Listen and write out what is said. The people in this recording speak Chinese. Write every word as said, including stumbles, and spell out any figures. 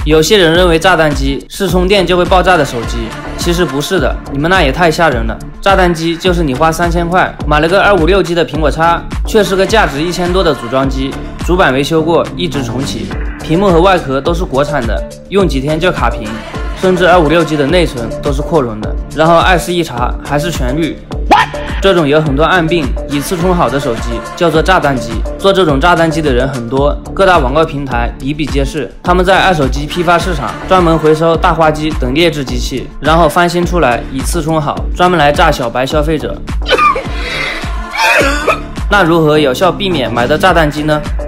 有些人认为炸弹机是充电就会爆炸的手机，其实不是的，你们那也太吓人了。炸弹机就是你花三千块买了个二五六 G 的苹果叉，却是个价值一千多的组装机，主板维修过，一直重启，屏幕和外壳都是国产的，用几天就卡屏，甚至二五六 G 的内存都是扩容的，然后爱思一查还是全绿。这种有很多暗病，一次充好的手机叫做炸弹机。做这种炸弹机的人很多，各大广告平台比比皆是。他们在二手机批发市场专门回收大花机等劣质机器，然后翻新出来一次充好，专门来炸小白消费者。那如何有效避免买到炸弹机呢？